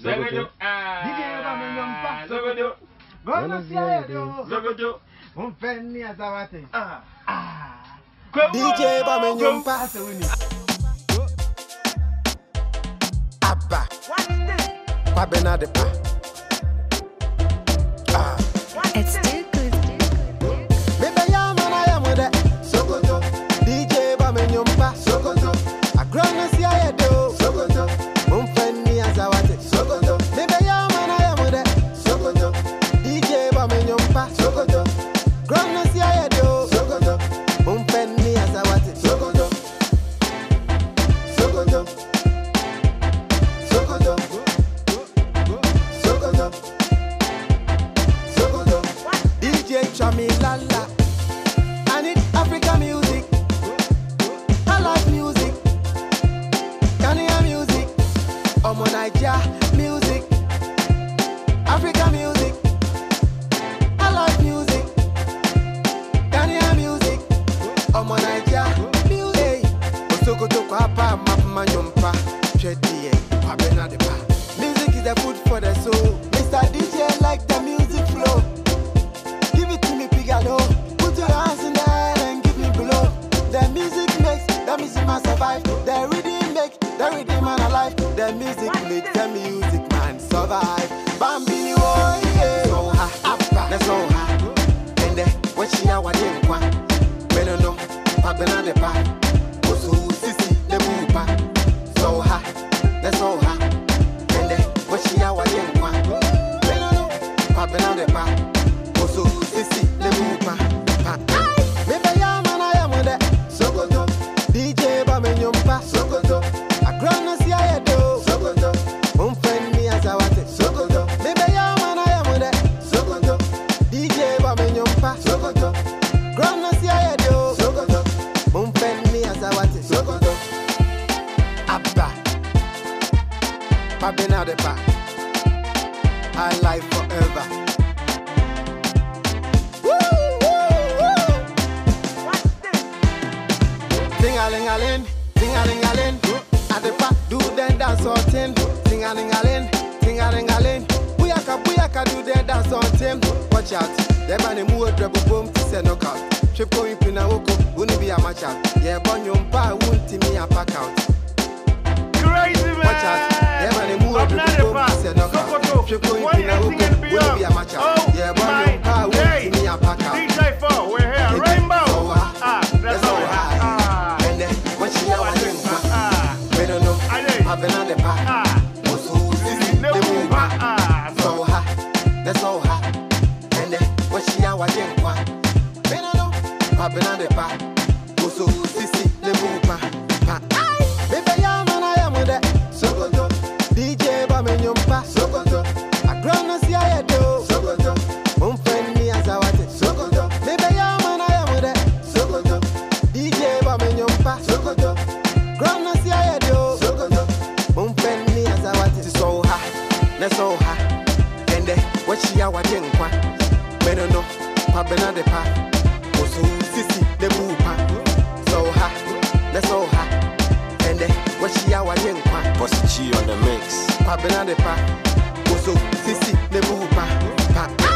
Sokoto. DJ Bamenyompa. Sokoto. Gonna see you. Sokoto. Umfeni azawate. DJ Bamenyompa. Abba. Kwabena Adepa. It's too good. Baby, ya man, I am with it. Sokoto. DJ Bamenyompa. Sokoto. I gonna see you. Sokoto. Umfeni azawate. Sokoto. Baby, ya man, I am with it. Sokoto. DJ Bamenyompa. Sokoto. Gonna see you. Sokoto. Umfeni azawate. Sokoto. Sokoto. Sokoto. Sokoto. Sokoto. DJ Chami Lala. I need African music. I like music. Ghanaian music. Omo Naija music. African music. I like music. Ghanaian music. Omo Naija music. Sokoto Kwapa Mapmanyompa. Chedie Kwabena Adepa. Music is the food for the soul. Mr. DJ like the music flow. Give it to me, Pigalo. Put your hands in the air and give me below. The music makes the music man survive. The rhythm make the rhythm man alive. The music make the music man survive. Bambini boy, yeah. So ha, that's so ha. And what she a wadin kwa. Beno no, Kwabena Adepa. Osu sisi the bupa. So ha, that's so ha. And what she a wadin kwa. Beno no, Kwabena Adepa. Osu sisi the bupa. Baby, ya man, I am with it. Sokoto. DJ Bamenyompa. Sokoto. I gonna see you. Sokoto. Umfeni azawate. Sokoto. Baby, ya man, I am with it. Sokoto. DJ Bamenyompa. Sokoto. Gonna see you. Sokoto. Umfeni azawate. Sokoto. Abba. Kwabena Adepa. I live forever. Ting-a-ling-a-ling, ting-a-ling-a-ling. Adepa do the dance on tin. Ting-a-ling-a-ling, ting-a-ling-a-ling. Buyaka do the dance on tin. Watch out, the man move double boom to say knockout. Triple in Pina Woko, wouldn't be a match out. Yeah, Bonyompa won't me a pack out. Crazy man. Watch out, the man move double boom to say knockout. Triple in Pina Woko, wouldn't be a match out. Yeah, Bonyompa won't me a pack out. DJ 4, we're here, Rainbow. That's all right. Kwabena Adepa. Osu sisi the bupa. So ha, that's so ha. And what she a wadin kwa. Beno no, Kwabena Adepa. Osu sisi the bupa. Baby, ya man, I am with it. Sokoto. DJ Bamenyompa. Sokoto. I gonna see you. Sokoto. Umfeni azawate. Sokoto. Baby, ya man, I am with it. Sokoto. DJ Bamenyompa. Sokoto. Gonna see you. Sokoto. Umfeni azawate. So ha, that's so ha. And what she a wadin kwa. Beno no, Kwabena Adepa. Osu sisi the bupa. So ha, that's so ha. And what she a wadin kwa. Bossy G on the mix. Kwabena Adepa. Osu sisi the bupa.